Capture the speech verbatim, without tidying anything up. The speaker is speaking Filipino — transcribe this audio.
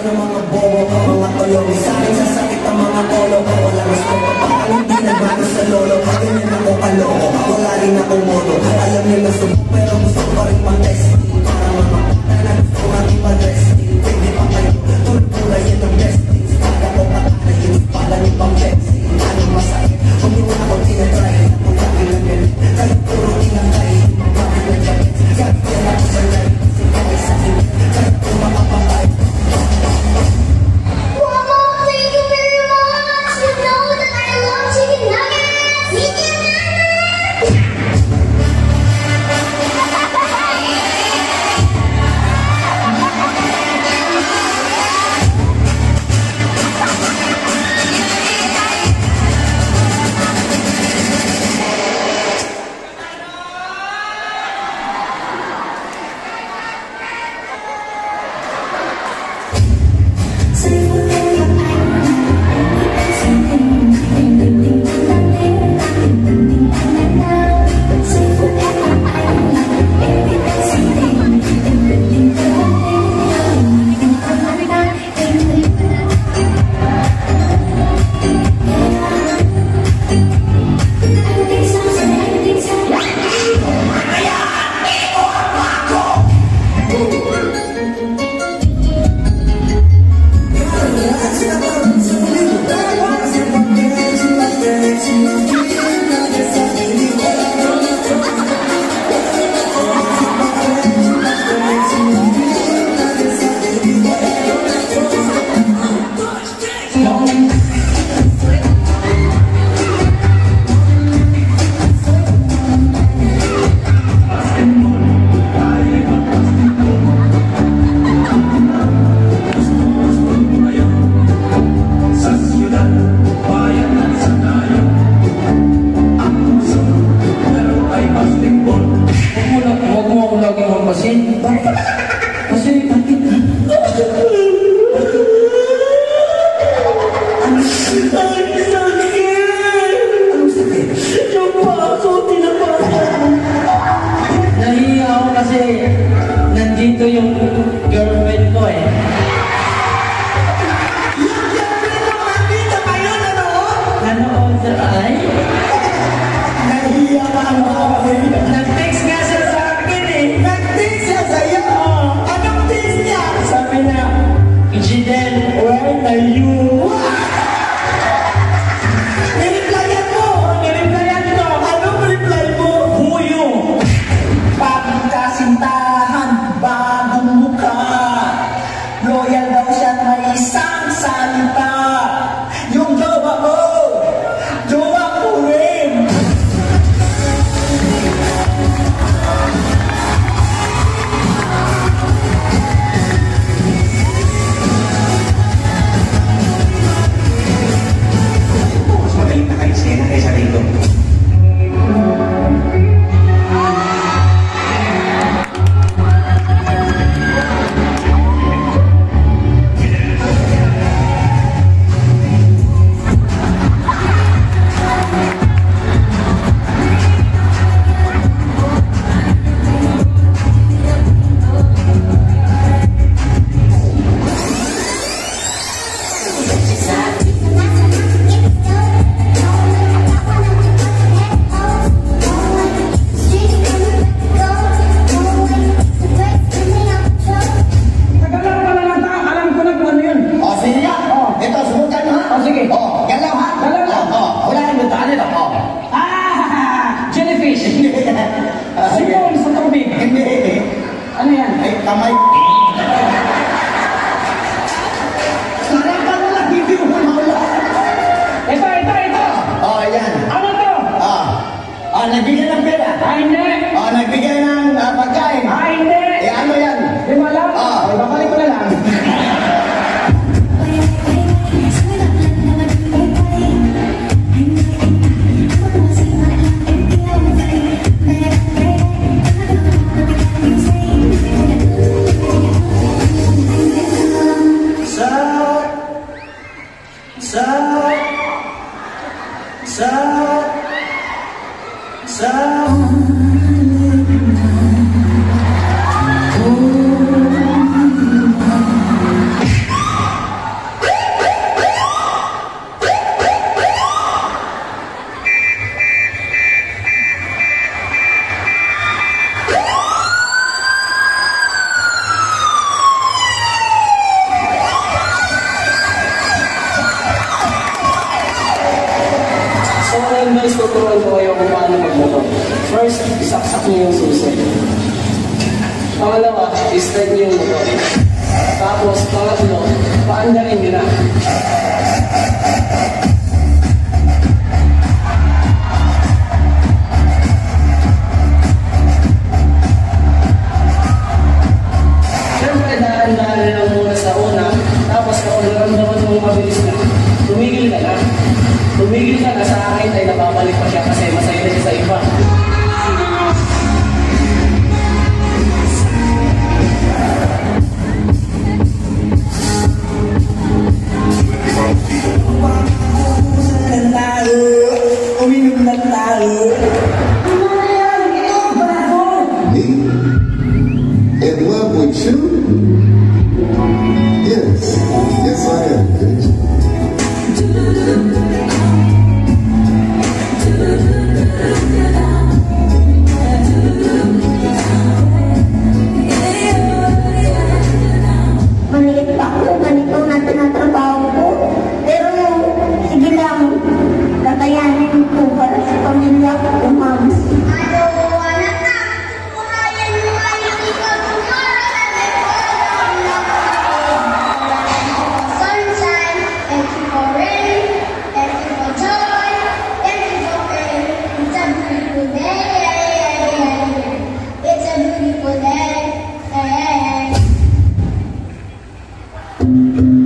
ng mga bobo, mga tolong. Sa akin sasakit ang mga polo. Walang respeto, parang hindi nagbago sa lolo. Ganyan ako kaloko, wala rin akong modo. Alam niyo na subok, pero gusto ko pa rin mag-testing. Para mga pata na gusto ko mag-ipa-dressing. Pwede pa kayo, tulad-tulad yun ang blessing. Para ko patanayin, para niyo pang flexing. Anong masakit, kung yun ako tinatry. Kung lagi lang galit, kahit puro tinatry. Bakit na jacket, kahit yan ako sa life. Kasi kahit sa akin, kahit kung makapatay. Mama, thank you very much. You know that I love chicken nuggets. Chicken nuggets. Nandito yung girlfriend ko eh. Yung girlfriend mo, nandito kayo, nanood? Nanood sa ay? Nahiya ka ako. Nag-text nga siya sa akin eh. Nag-text siya sa'yo? Anong text niya? Sabi na, Ijidel, Where are you? Nireplyan mo? nireplyan ko. Anong reply mo? Huyo. Pagkasintahan, bagong mukha. Loyal daw siya at may isang salita. Yung jowa mo, jowa ko rin. Mas magaling na kayo sena kaysa rito. Ano yan? Ay, kamay. Sarang ka na lang, hindi mo mahula. Ito, ito, ito! Oh, ayan. Ano to? Ah, ah, nagbigay ng pera. Ah, hindi! Ah, nagbigay ng ah, pagkain. Ah, hindi! Eh, ano yan? Di mo alam? Ah. Ay, babalik ko na lang. First, isaksak niyo yung susi. Pangalawa, i-straight niyo yung motor. Tapos, pangatlo, paandarin niyo na. Siyempre, daan-daan lang muna sa una. Tapos, kapag naramdaman mo mabilis na, tumigil ka na. Tumigil ka na, sa akin ay napapalik pa siya kasi masaya na siya sa iba. Uminom na tayo. Me? In love with you? Yes. Yes, I am, bitch. Maliit pa ako, ganito na tinatrabaho ko. Pero, sige lang, tatayanin ko para sa pamilya ko, ma'am. Ano, anak na, kurayan mo ay hindi ka sunshine, thank you for rain, thank you for joy, thank you for pain. It's a beautiful day. It's a beautiful day. Hey, hey, hey.